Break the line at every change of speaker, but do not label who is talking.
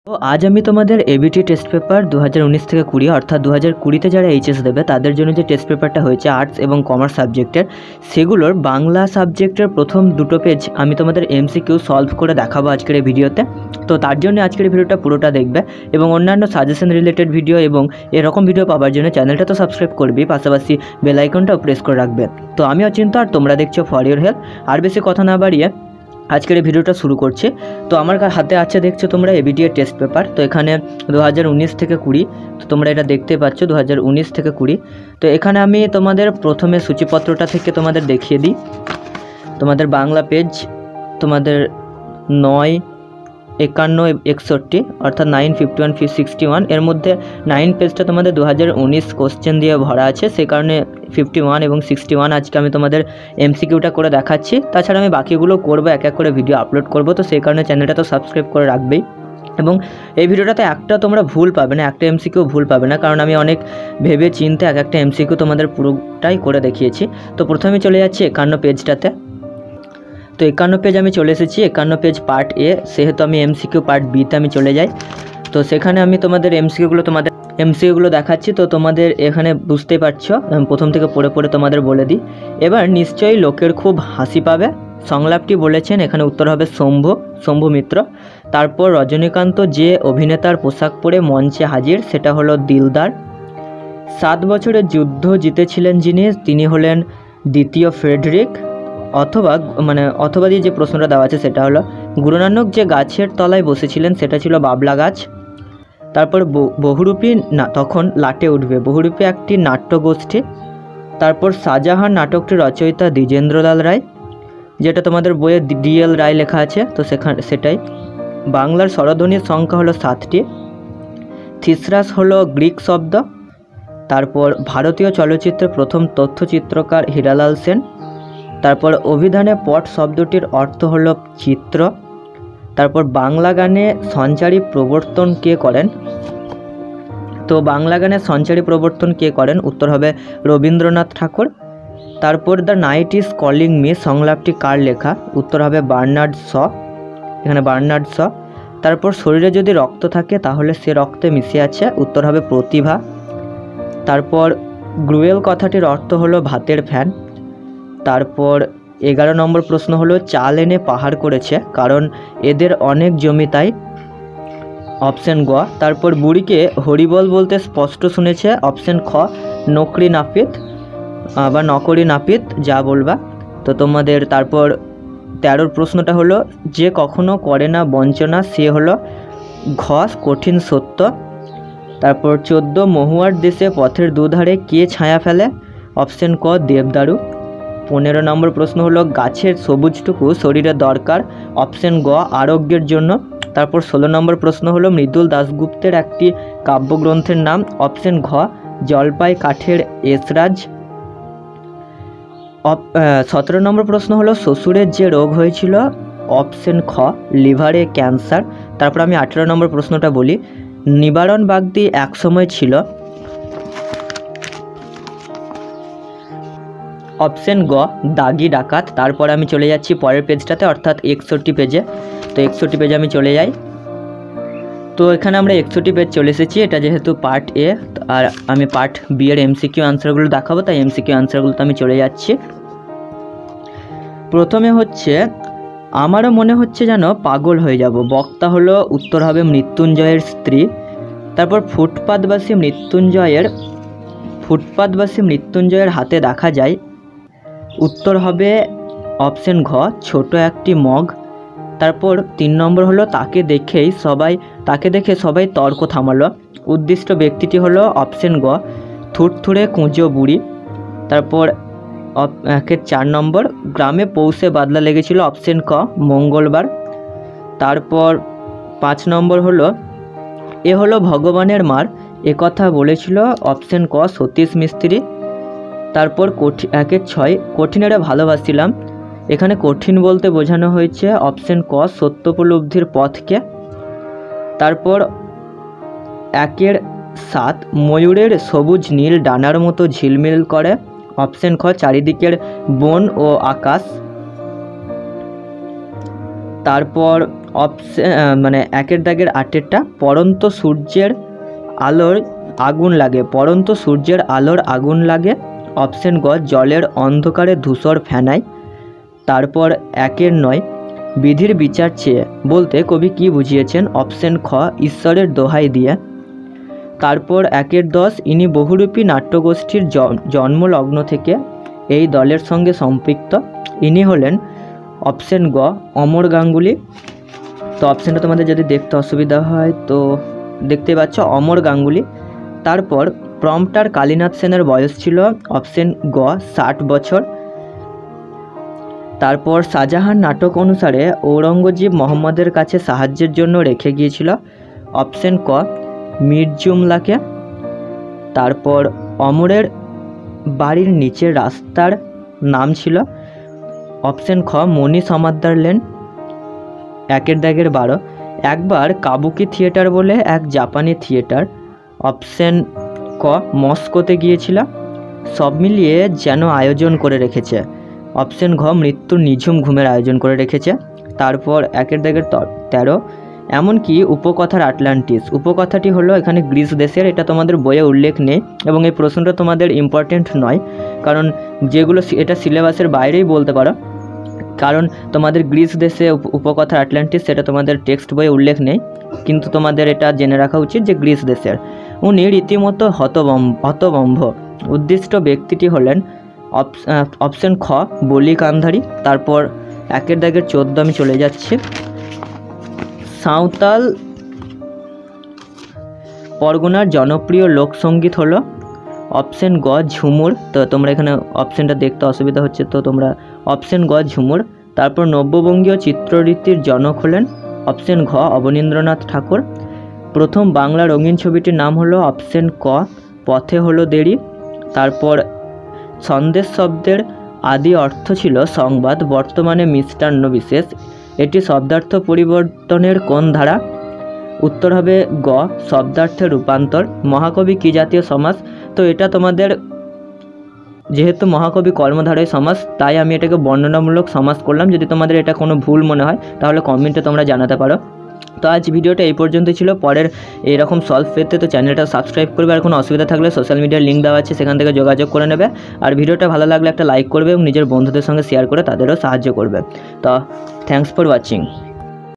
তো আজ আমি তোমাদের এবিটি টেস্ট পেপার 2019 থেকে 20 অর্থাৎ 2020তে যারা এইচএস দেবে তাদের জন্য যে টেস্ট পেপারটা হয়েছে আর্টস এবং কমার্স সাবজেক্টের, সেগুলোর বাংলা সাবজেক্টের প্রথম দুটো পেজ আমি তোমাদের এমসিকিউ সলভ করে দেখাবো আজকের এই ভিডিওতে। তো তার জন্য আজকের ভিডিওটা পুরোটা দেখবে এবং অন্যান্য সাজেশন রিলেটেড ভিডিও এবং এরকম ভিডিও পাওয়ার জন্য চ্যানেলটা তো সাবস্ক্রাইব করবি, পাশাপাশি বেল আইকনটাও প্রেস করে রাখবে। তো আমি অচিন্ত আর তোমরা দেখছো ফর ইওর হেল্প। আর বেশি কথা না বাড়িয়ে আজকের এই ভিডিওটা শুরু করছি। তো আমার হাতে আছে, দেখছো তোমরা, এবিটি এর টেস্ট পেপার। তো এখানে 2019 থেকে 20, তো তোমরা এটা দেখতে পাচ্ছ 2019 থেকে 20। তো এখানে আমি তোমাদের প্রথমে সূচিপত্রটা থেকে তোমাদের দেখিয়ে দিই। তোমাদের বাংলা পেজ তোমাদের 9, 51, 61 অর্থাৎ 9, 51, 61, এর মধ্যে 9 পেজটা তোমাদের 2019 কোশ্চেন দিয়ে ভরা আছে, সে কারণে 51 এবং 61 আজকে আমি তোমাদের এমসিকিউটা করে দেখাচ্ছি। তাছাড়া আমি বাকিগুলো করবো, এক এক করে ভিডিও আপলোড করব, তো সেই কারণে চ্যানেলটা তো সাবস্ক্রাইব করে রাখবেই। এবং এই ভিডিওটাতে একটা তোমরা ভুল পাবে না, একটা এমসিকিউ ভুল পাবে না, কারণ আমি অনেক ভেবে চিন্তে এক একটা এমসিকিউ তোমাদের পুরোটাই করে দেখিয়েছি। তো প্রথমে চলে যাচ্ছি 51 পেজটাতে। তো 51 পেজ আমি চলে এসেছি, 51 পেজ পার্ট এ, সেহেতু আমি এমসিকিউ পার্ট বিতে আমি চলে যাই। তো সেখানে আমি তোমাদের এমসিকিউগুলো দেখাচ্ছি। তো তোমাদের এখানে বুঝতেই পারছো, প্রথম থেকে পড়ে পড়ে তোমাদের বলে দিই। এবার নিশ্চয়ই লোকের খুব হাসি পাবে সংলাপটি বলেছেন, এখানে উত্তর হবে শম্ভু মিত্র। তারপর রজনীকান্ত যে অভিনেতার পোশাক পরে মঞ্চে হাজির, সেটা হলো দিলদার। 7 বছরের যুদ্ধ জিতেছিলেন যিনি, তিনি হলেন দ্বিতীয় ফ্রেডরিক। অথবা দিয়ে যে প্রশ্নটা দেওয়া আছে সেটা হলো, গুরু নানক যে গাছের তলায় বসেছিলেন সেটা ছিল বাবলা গাছ। তারপর বহুরূপী না তখন লাটে উঠবে, বহুরূপী একটি নাট্যগোষ্ঠী। তারপর শাহজাহান নাটকটির রচয়িতা দ্বিজেন্দ্রলাল রায়, যেটা তোমাদের বইয়ে ডিএল রায় লেখা আছে, তো সেটাই। বাংলার স্বরধ্বনির সংখ্যা হলো 7টি। থিসরাস হলো গ্রিক শব্দ। তারপর ভারতীয় চলচ্চিত্রের প্রথম তথ্যচিত্রকার হীরালাল সেন। তারপর অভিধানে পট শব্দটির অর্থ হলো চিত্র। তারপর বাংলা গানে সঞ্চারী প্রবর্তন কে করেন? তো বাংলা গানে সঞ্চারী প্রবর্তন কে করেন? উত্তর হবে রবীন্দ্রনাথ ঠাকুর। তারপর the night is calling me সংলাপটি কার লেখা? উত্তর হবে বার্নার্ড শ, এখানে বার্নার্ড শ। তারপর শরীরে যদি রক্ত থাকে তাহলে সে রক্তে মিশে আছে, উত্তর হবে প্রতিভা। তারপর গ্রুয়েল কথাটির অর্থ হলো ভাতের ফ্যান। তারপর 11 নম্বর প্রশ্ন হলো, চাল এনে পাহাড় করেছে কারণ এদের অনেক জমি তাই, অপশন গ। তারপর বুড়িকে হরিবল বলতে স্পষ্ট শুনেছে, অপশন খ নকরি নাপিত বা নকরি নাপিত, যা বলবা। তো তোমাদের তারপর 13 প্রশ্নটা হলো, যে কখনো করে না বঞ্চনা সে হলো ঘ কঠিন সত্য। তারপর 14 মহুয়ার দেশে পথের দুধারে কে ছায়া ফেলে? অপশন ক দেবদারু। 15 নম্বর প্রশ্ন হলো, গাছের সবুজটুকু শরীরে দরকার, অপশন গ আরোগ্যের জন্য। তারপর 16 নম্বর প্রশ্ন হলো, মৃদুল দাশগুপ্তের একটি কাব্যগ্রন্থের নাম, অপশন ঘ জলপাই কাঠের এসরাজ। 17 নম্বর প্রশ্ন হলো, শ্বশুরের যে রোগ হয়েছিল, অপশন খ লিভারে ক্যান্সার। তারপর আমি 18 নম্বর প্রশ্নটা বলি, নিবারণ বাগদি একসময় ছিল, অপশন গ দাগি ডাকাত। তারপর আমি চলে যাচ্ছি পরের পেজটাতে, অর্থাৎ 61 পেজে। তো 61 পেজে আমি চলে যাই। তো এখানে আমরা 61 পেজ চলে এসেছি, এটা যেহেতু পার্ট এ, আর আমি পার্ট বি এর এমসিকিউ আনসারগুলো দেখাবো, তাই এমসিকিউ আনসারগুলোতে আমি চলে যাচ্ছি। প্রথমে হচ্ছে, আমারও মনে হচ্ছে যেন পাগল হয়ে যাব, বক্তা হলো, উত্তর হবে মৃত্যুঞ্জয়ের স্ত্রী। তারপর ফুটপাতবাসী মৃত্যুঞ্জয়ের হাতে দেখা যায়, উত্তর হবে অপশন ঘ ছোট একটি মগ। তারপর 3 নম্বর হলো, তাকে দেখে সবাই তর্ক থামালো, উদ্দিষ্ট ব্যক্তিটি হলো, অপশন গ থুরথুরে কুঁজো বুড়ি। তারপর 4 নম্বর, গ্রামে পৌষে বাদলা লেগেছিল, অপশন ক মঙ্গলবার। তারপর 5 নম্বর হলো, এ হলো ভগবানের মার, একথা বলেছিল, অপশন ক সতীশ মিস্ত্রি। তারপর 6 কঠিনেরা ভালোবাসছিলাম, এখানে কঠিন বলতে বোঝানো হয়েছে, অপশন ক সত্যোপলব্ধির পথকে। তারপর 7 ময়ূরের সবুজ নীল ডানার মতো ঝিলমিল করে, অপশন খ চারিদিকের বন ও আকাশ। তারপর অপশন মানে একের দাগের 8এরটা পরন্ত সূর্যের আলোর আগুন লাগে, পরন্ত সূর্যের আলোর আগুন লাগে। অপশন গ জলের অন্ধকারে ধূসর ফেনায়। তারপর 1-এর 9 বিধির বিচার চেয়ে বলতে কবি কি বুঝিয়েছেন? অপশন খ ঈশ্বরের দোহাই দিয়ে। তারপর 1-এর 10 ইনি বহুরূপী নাট্যগোষ্ঠীর জন্মলগ্ন থেকে এই দলের সঙ্গে সম্পৃক্ত। ইনি হলেন অপশন গ অমর গাঙ্গুলি। তো অপশানটা তোমাদের যদি দেখতে অসুবিধা হয় তো দেখতে পাচ্ছ অমর গাঙ্গুলি। তারপর প্রম্পটার কালীনাথ সেনের বয়স ছিল অপশন গ 60 বছর। তারপর শাহজাহান নাটক অনুসারে ঔরঙ্গজেব মোহাম্মদের কাছে সাহায্যের জন্য রেখে গিয়েছিল অপশন ক মীর জুমলাকে। তারপর অমরের বাড়ির নিচে রাস্তার নাম ছিল অপশন খ মণি সমাদ্দার লেন। 1-এর দাগের 12 একবার কাবুকি থিয়েটার বলে এক জাপানি থিয়েটার অপশন ক মস্কোতে গিয়েছিল। সব মিলিয়ে যেন আয়োজন করে রেখেছে অপশন ঘ মৃত্যুর নিঝুম ঘুমের আয়োজন করে রেখেছে। তারপর 1-এর দাগের 13 এমনকি উপকথার আটলান্টিস। উপকথাটি হলো এখানে গ্রিস দেশের, এটা তোমাদের বইয়ে উল্লেখ নেই এবং এই প্রশ্নটা তোমাদের ইম্পর্টেন্ট নয়, কারণ যেগুলো এটা সিলেবাসের বাইরেই বলতে পারো, কারণ তোমাদের গ্রিস দেশে উপকথার আটলান্টিস সেটা তোমাদের টেক্সট বইয়ে উল্লেখ নেই, কিন্তু তোমাদের এটা জেনে রাখা উচিত যে গ্রিস দেশের। উনি রীতিমতো হতবম্ব। উদ্দিষ্ট ব্যক্তিটি হলেন অপশন খ বলি কান্ধারী। তারপর 1-এর দাগের 14 আমি চলে যাচ্ছি। সাঁওতাল পরগনার জনপ্রিয় লোকসঙ্গীত হলো অপশন গ ঝুমুর। তো তোমরা এখানে অপশানটা দেখতে অসুবিধা হচ্ছে, তো তোমরা অপশন গ ঝুমুর। তারপর নব্যবঙ্গীয় চিত্ররীতির জনক হলেন অপশন ঘ অবনীন্দ্রনাথ ঠাকুর। প্রথম বাংলা রঙিন ছবিটির নাম হলো অপশন ক পথে হলো দেরি। তারপর সন্দেশ শব্দের আদি অর্থ ছিল সংবাদ, বর্তমানে মিষ্টান্ন বিশেষ। এটি শব্দার্থ পরিবর্তনের কোন ধারা? উত্তর হবে গ শব্দার্থের রূপান্তর। মহাকবি কি জাতীয় সমাস? তো এটা তোমাদের যেহেতু মহাকবি কর্মধারয় সমাস, তাই আমি এটাকে বর্ণনামূলক সমাস করলাম। যদি তোমাদের এটা কোনো ভুল মনে হয় তাহলে কমেন্টে তোমরা জানাতে পারো। তো আজ ভিডিওটা এই পর্যন্তই ছিল। পরের এরকম সলভ পেতে তো চ্যানেলটা সাবস্ক্রাইব করবে, আর কোনো অসুবিধা থাকলে সোশ্যাল মিডিয়ার লিঙ্ক দেওয়া আছে, সেখান থেকে যোগাযোগ করে নেবে। আর ভিডিওটা ভালো লাগলে একটা লাইক করবে এবং নিজের বন্ধুদের সঙ্গে শেয়ার করে তাদেরও সাহায্য করবে। তো থ্যাঙ্কস ফর ওয়াচিং।